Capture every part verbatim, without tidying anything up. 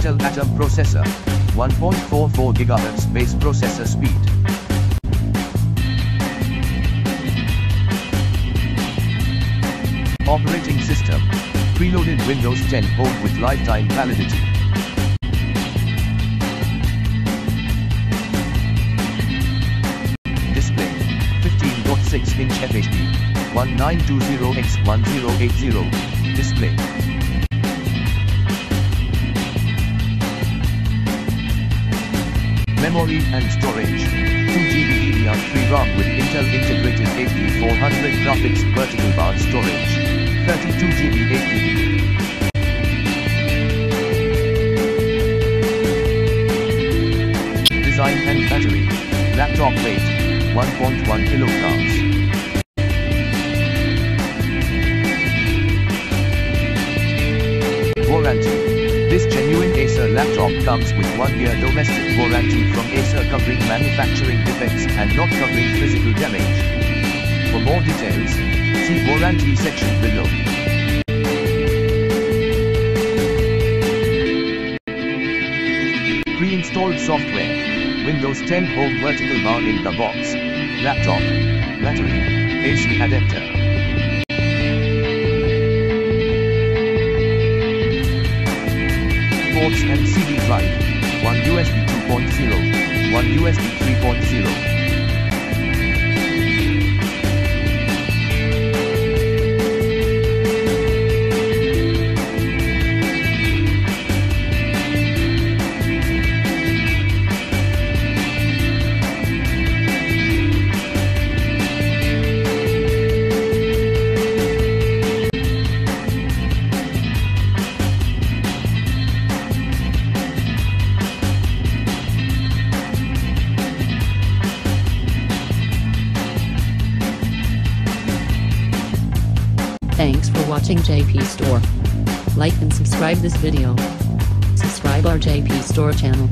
Intel Atom processor, one point four four gigahertz base processor speed. Operating system, preloaded Windows ten Home with lifetime validity. Display, fifteen point six inch F H D, nineteen twenty by ten eighty. Display. Memory and storage, two gigabytes D D R three RAM with Intel integrated H D four hundred graphics vertical bar storage, thirty-two gigabytes H D D. Design and battery, laptop weight, one point one kilograms. Warranty. This genuine Acer laptop comes with one year domestic warranty from Acer, covering manufacturing defects and not covering physical damage. For more details, see warranty section below. Pre-installed software, Windows ten Home vertical bar in the box, laptop, battery, A C adapter. Ports and C D drive, one U S B two point oh, one U S B three point oh. Thanks for watching J P Store. Like and subscribe this video. Subscribe our J P Store channel.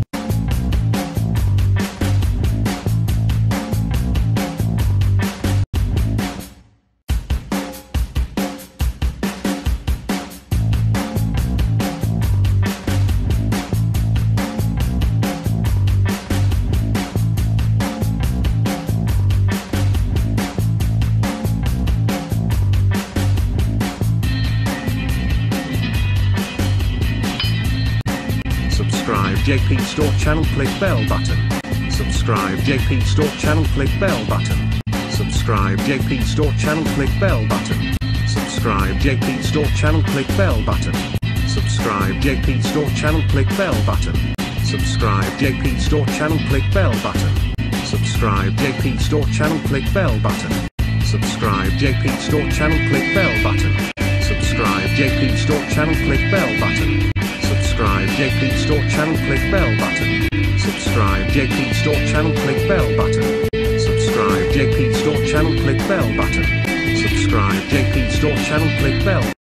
Subscribe J P Store channel, click bell button. Subscribe J P Store channel, click bell button. Subscribe J P Store channel, click bell button. Subscribe J P Store channel, click bell button. Subscribe J P Store channel, click bell button. Subscribe J P Store channel, click bell button. Subscribe J P Store channel, click bell button. Subscribe J P Store channel, click bell button. Subscribe J P Store channel, click bell button. Subscribe J P Store channel, click bell button. Subscribe J P Store channel, click bell button. Subscribe J P Store channel, click bell button. Subscribe J P Store channel, click bell.